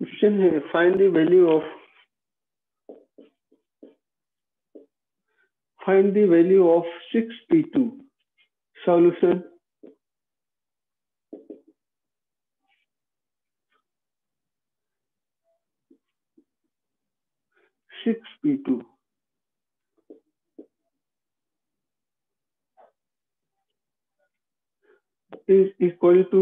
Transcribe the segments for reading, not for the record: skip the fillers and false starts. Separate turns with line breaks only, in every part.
Question है find the value of 6p2. Solution. Six P2 is equal to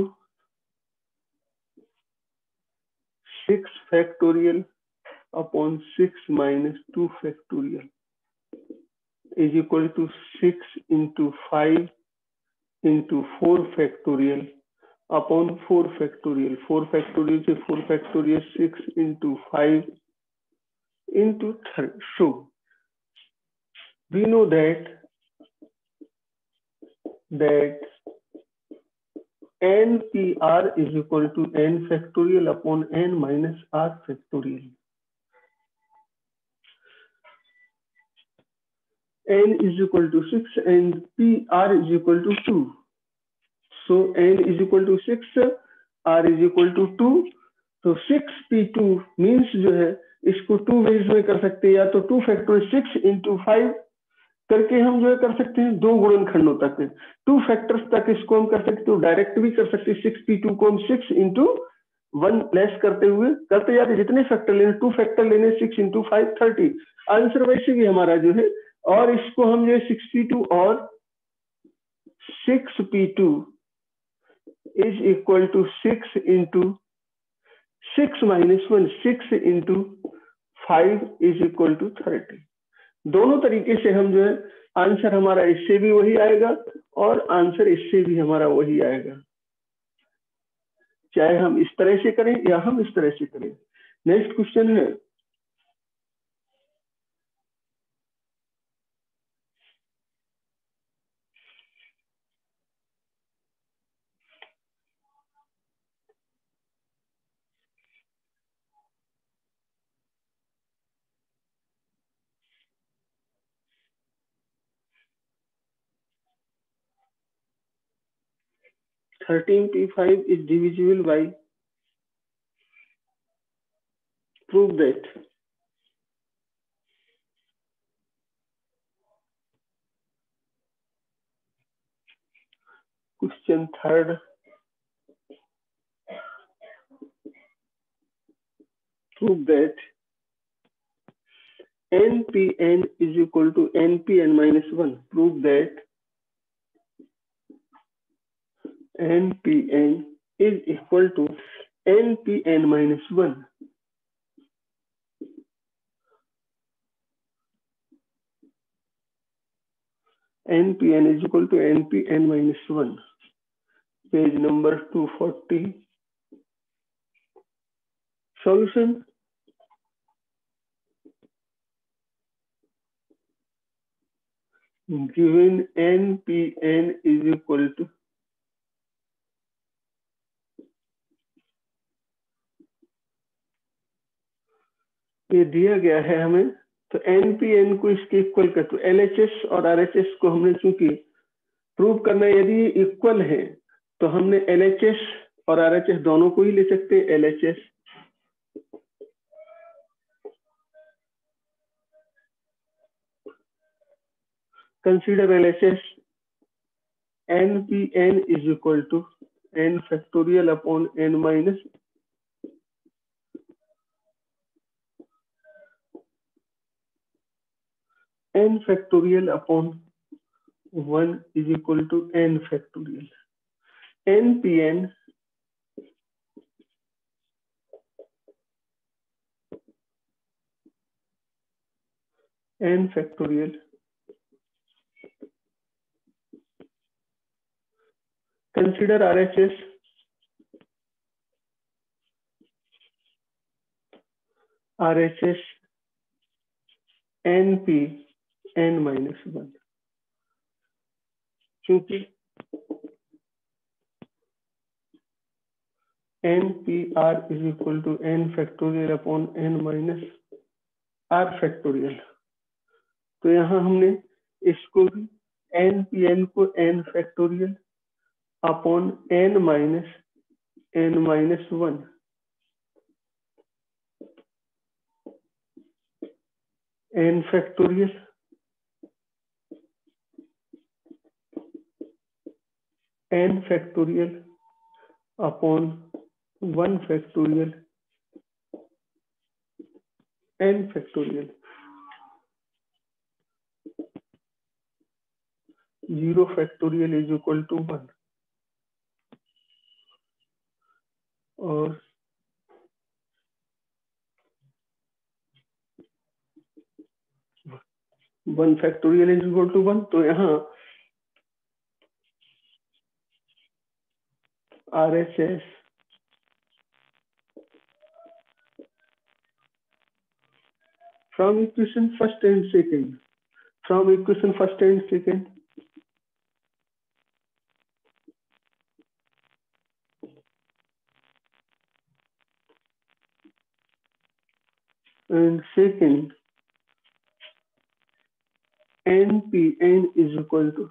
6 factorial upon 6 minus 2 factorial is equal to 6 into 5 into 4 factorial upon 4 factorial. 4 factorial से 4 factorial 6 into 5 into 3. So we know that NPR is equal to n factorial upon n minus r factorial. N is equal to 6 and PR is equal to 2. So n is equal to 6, r is equal to 2. तो 6p2 means जो है इसको 2 veg में कर सकते हैं, या तो 2 फैक्टोरियल 6 into 5 करके हम जो है कर सकते हैं 2 गुणनखंडों तक, 2 फैक्टर्स तक इसको हम कर सकते हैं, तो डायरेक्ट भी कर सकते हैं। 6p2 को हम 6 into 1 लेस करते हुए करते जाते, जितने फैक्टर लेने 2 फैक्टर लेने 6 into 5 30। आंसर वैसे भी हमारा जो है, और इसको हम जो है 6p2 और 6p2 is equal to 6 into 6 minus 1, 6 into 5 is equal to 30। दोनों तरीके से हम जो है आंसर हमारा इससे भी वही आएगा और आंसर इससे भी हमारा वही आएगा, चाहे हम इस तरह से करें या हम इस तरह से करें। नेक्स्ट क्वेश्चन है (13p5) is divisible by, prove that। Question third, prove that npn is equal to npn minus 1। prove that npn is equal to npn minus 1। npn is equal to npn minus 1, page number 240। Solution. given npn is equal to ये दिया गया है हमें, तो npn को इसके equal कर, तो LHS और RHS को हमने चूंकि प्रूव करना है, यदि इक्वल है तो हमने LHS और RHS दोनों को ही ले सकते हैं। LHS consider LHS, npn is equal to n factorial upon n minus n factorial upon 1 is equal to n factorial। npn n factorial consider RHS, RHS np n minus 1, क्योंकि npr is equal to n factorial upon n minus r factorial, तो यहाँ हमने इसको भी npn को n factorial upon n minus 1 n factorial upon 1 factorial n factorial 0 factorial is equal to 1 और 1 factorial is equal to 1। तो यहाँ RHS from equation first and second and second NPN is equal to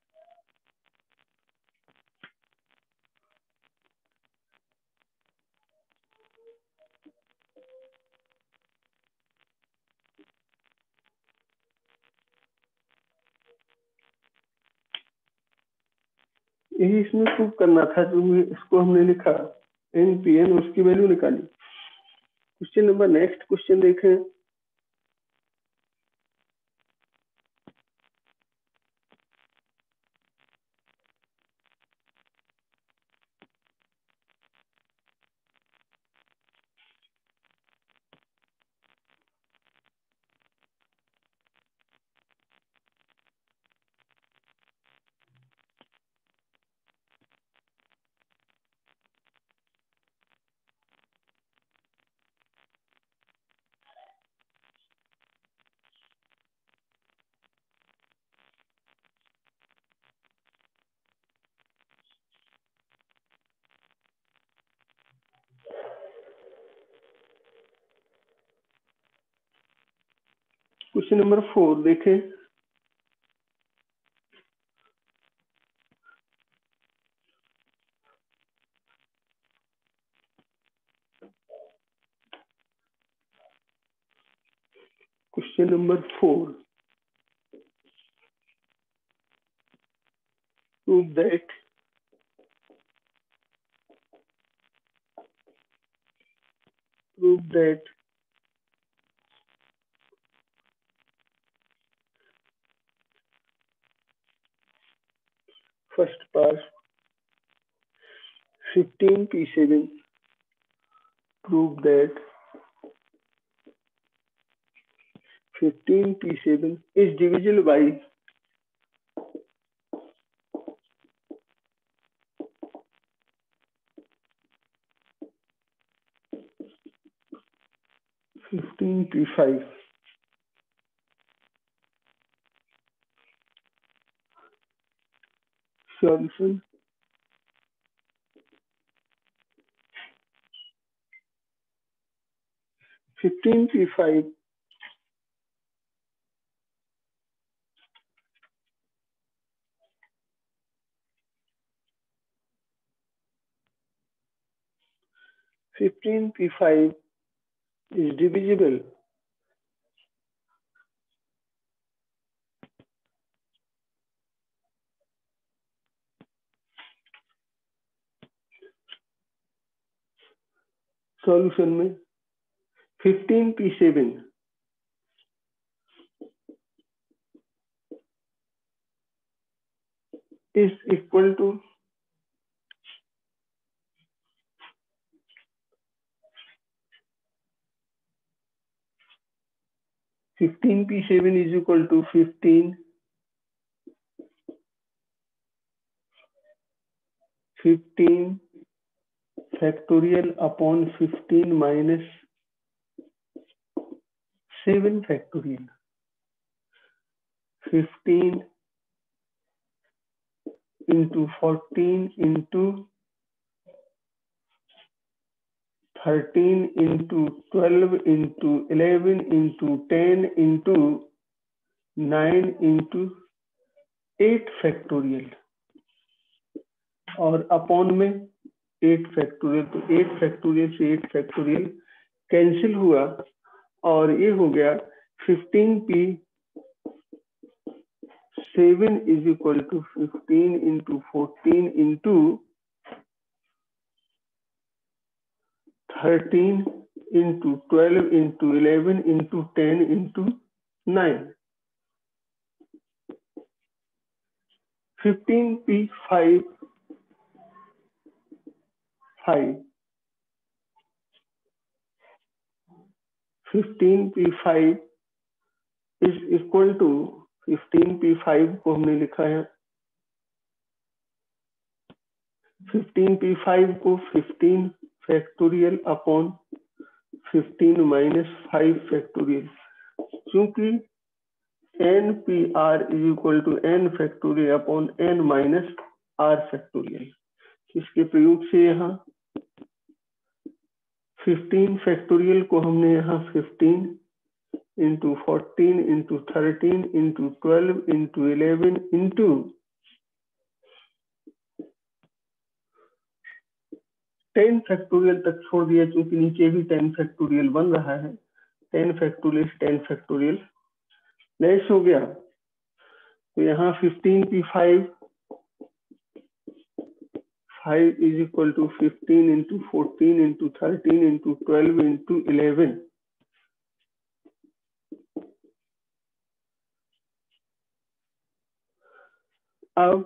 यही इसमें prove करना था जो इसको हमने लिखा NPN उसकी वैल्यू निकाली। क्वेश्चन नंबर नेक्स्ट क्वेश्चन देखें। क्वेश्चन नंबर 4 देखें। Question number 4 prove that first part 15p7 prove that 15p7 is divisible by 15p5। Solution 15p5 15p5 is divisible solution में 15p7 is equal to 15p7 is equal to 15 factorial upon 15 minus 7 factorial 15 into 14 into 13 into 12 into 11 into 10 into 9 into 8 factorial और upon में 8 factorial. तो 8 factorial से 8 factorial cancel हुआ और ये हो गया 15p7 is equal to 15 into 14 into 13 into 12 into 11 into 10 into 9. 15p5 15p5 is equal to 15p5 को हमने लिखा है 15p5 को 15 फैक्टोरियल अपॉन 15 माइनस 5 फैक्टोरियल, क्योंकि npr is equal to n factorial upon n minus r factorial. इसके प्रयोग से यहाँ 15 फैक्टोरियल को हमने यहाँ 15 into 14 into 13 into 12 into 11 into 10 factorial तक छोड़ दिया, क्योंकि नीचे भी 10 फैक्टोरियल बन रहा है। 10 फैक्टोरियल 10 फैक्टोरियल लेस हो गया, तो यहाँ 15p5 is equal to 15 into 14 into 13 into 12 into 11। अब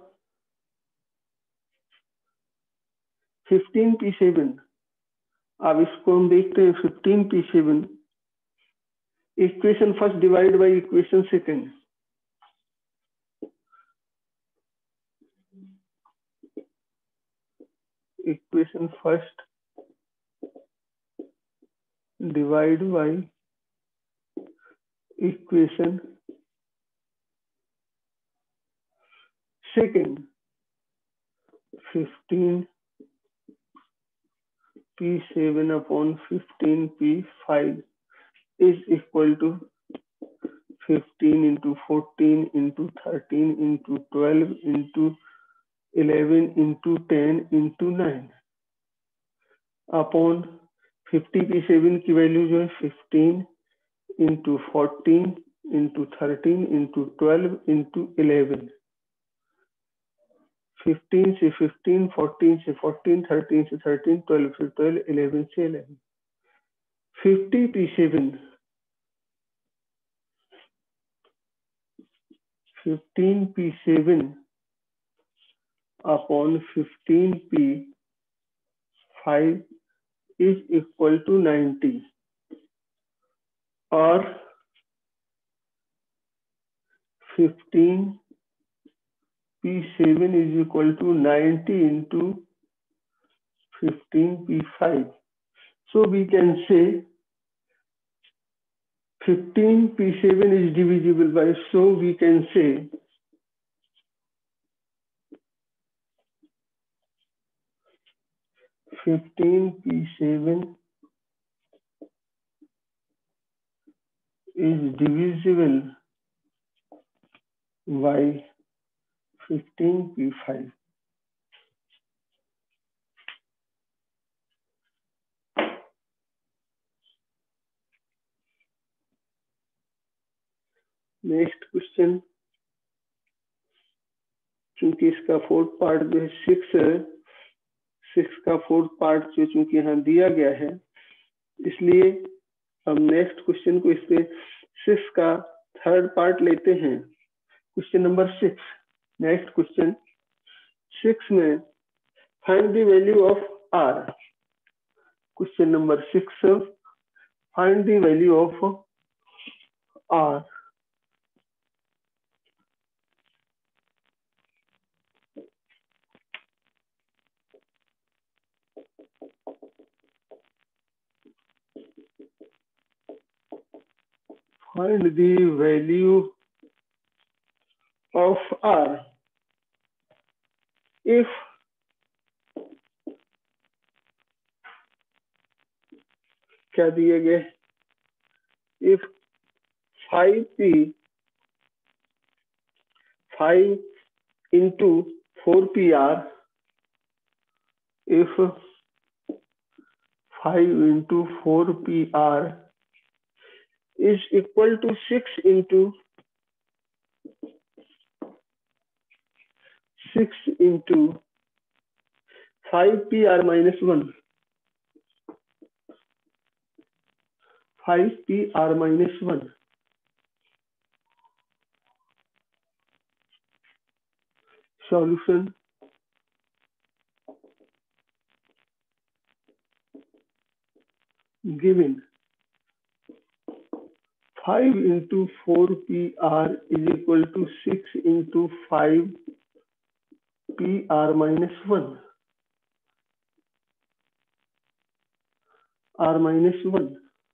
15p7, अब इसको हम देखते हैं 15p7 equation first divide by equation second. Equation first divide by equation second. 15p7 upon 15p5 is equal to 15 into 14 into 13 into 12 into 11 into 10 into 9 upon 50p7 की value जो है 15 into 14 into 13 into 12 into 11। 15 से 15, 14 से 14, 13 से 13, 12 से 12, 11 से 11। 15p7 upon 15p5 is equal to 90 और 15p7 is equal to 90 into 15p5. So we can say 15p7 is divisible by, so we can say 15p7 is divisible by 15p5। Next question, चूंकि इसका fourth part जो है 6 का fourth part जो चूंकि यहाँ दिया गया है, इसलिए हम नेक्स्ट क्वेश्चन को इससे 6 का थर्ड पार्ट लेते हैं। Question number 6। नेक्स्ट क्वेश्चन 6 में find the value of r। Question number 6, find the value of r। Find the value of r if क्या दिए गए, if 5 into 4pr, if 5 into 4pr is equal to 6 into 5pr minus 1. 5pr minus 1. Solution. Given 5 into 4pr is equal to 6 into 5pr minus 1. r minus 1.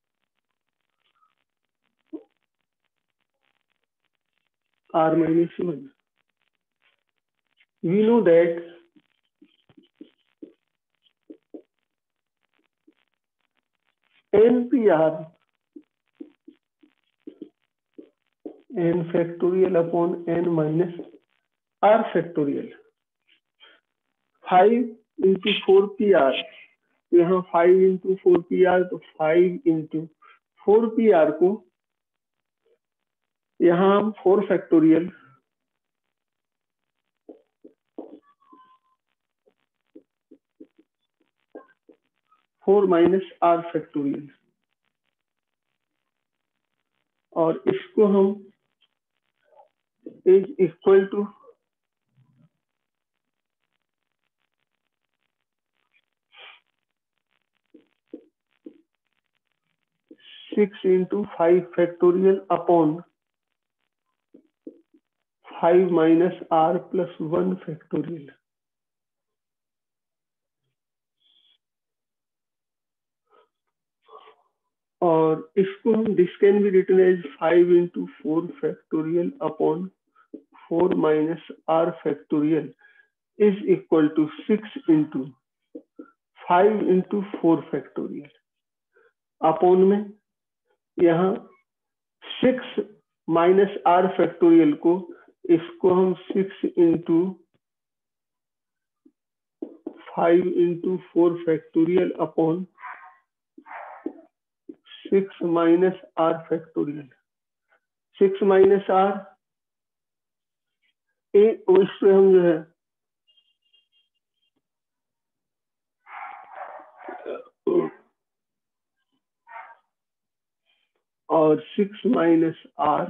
r minus 1. We know that npr n factorial upon n minus r factorial. 5 into 4pr, यहाँ 5 into 4pr, तो 5 into 4pr को यहाँ हम 4 factorial 4 minus r factorial, और इसको हम is equal to 6 into 5 factorial upon 5 minus r plus 1 factorial. और इसको हम this can be written as 5 into 4 factorial upon 4 minus r factorial is equal to 6 into 5 into 4 factorial upon में यहाँ 6 minus r factorial को इसको हम 6 into 5 into 4 factorial upon 6 minus r factorial. 6 minus r इससे हम जो है और 6 minus r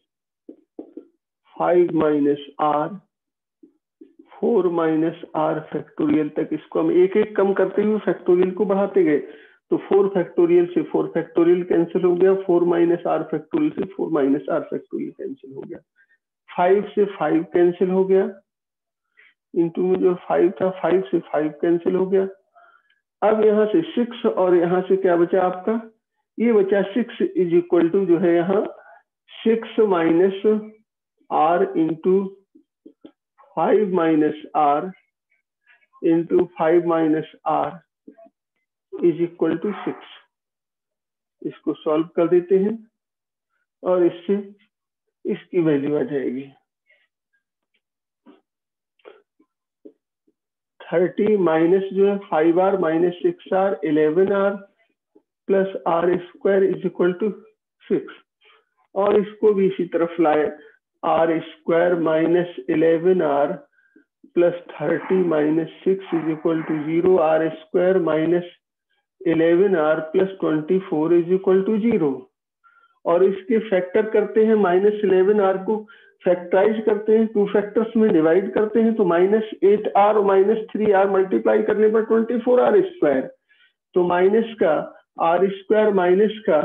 5 minus r 4 minus r factorial तक इसको हम एक एक कम करते हुए फैक्टोरियल को बढ़ाते गए। तो 4 फैक्टोरियल से 4 फैक्टोरियल कैंसिल हो गया, 4 माइनस r फैक्टोरियल से 4 माइनस r फैक्टोरियल कैंसिल हो गया, 5 से 5 कैंसिल हो गया, इंटू में जो 5 था 5 से 5 कैंसिल हो गया। अब यहाँ से 6 और यहाँ से क्या बचा आपका, ये बचा 6 इज इक्वल टू जो है यहाँ 6 minus r into 5 minus r into 5 minus r is equal to 6। इसको सॉल्व कर देते हैं और इससे इसकी वैल्यू आ जाएगी 30 माइनस जो है 5r minus 6r 11r plus r square is equal to 6। और इसको भी इसी तरफ लाए, r square minus 11r plus 30 minus 6 is equal to 0, r square minus 11r plus 24 is equal to 0। और इसके फैक्टर करते हैं, माइनस 11r को फैक्टराइज करते हैं, 2 फैक्टर्स में डिवाइड करते हैं, तो माइनस 8r और माइनस 3r मल्टीप्लाई करने पर 24r स्क्वायर। तो माइनस का r स्क्वायर माइनस का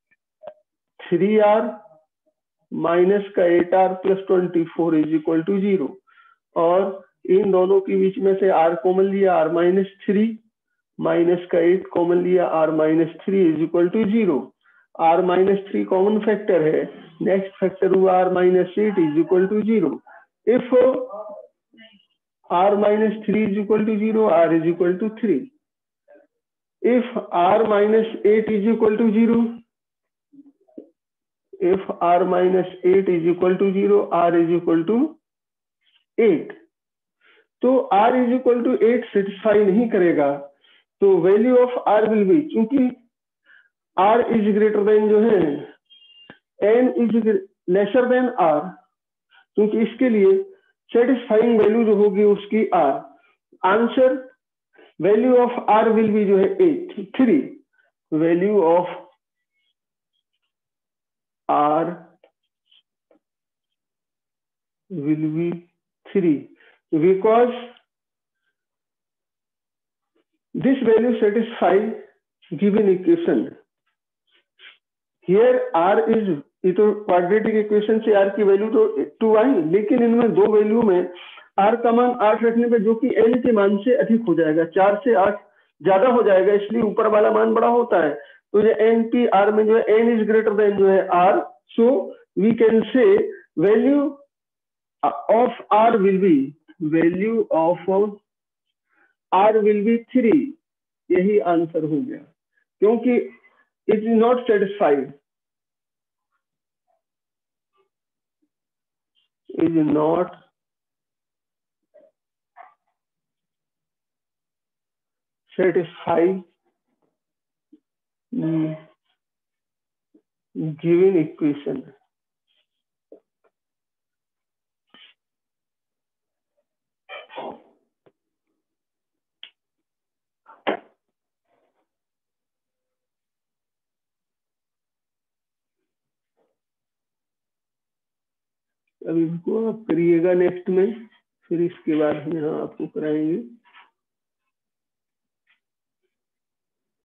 3r माइनस का 8r plus 24 is equal to 0। और इन दोनों के बीच में से r कॉमन लिया, r माइनस 3 माइनस का 8 कॉमन लिया, r minus 3 is equal to 0। r minus 3 common factor है, नेक्स्ट फैक्टर हुआ r minus 8 is equal to 0। If r minus 3 is equal to 0, r is equal to 3। If r minus 8 is equal to 0, if r minus 8 is equal to 0, r is equal to 8। तो r is equal to 8 satisfy नहीं करेगा, तो value of r will be, चूंकि r is greater than जो है n is lesser than r, क्योंकि इसके लिए सेटिस्फाइंग वैल्यू जो होगी उसकी r। Answer value of r will be जो है 3, value of r will be 3 because this value satisfies given equation. Here r is, ये तो क्वाड्रेटिक इक्वेशन से r की वैल्यू तो 2 आई, लेकिन इनमें दो वैल्यू में r का मान 8 रखने पे जो कि n के मान से अधिक हो जाएगा, 4 से 8 ज्यादा हो जाएगा, इसलिए ऊपर वाला मान बड़ा होता है। तो ये np r में जो है n इज ग्रेटर देन जो है r, so we can say value of r will be, value of r will be 3, यही आंसर हो गया, क्योंकि it is not satisfied, is not satisfied given equation। अब इनको आप करिएगा नेक्स्ट में, फिर इसके बाद हम यहाँ आपको कराएंगे।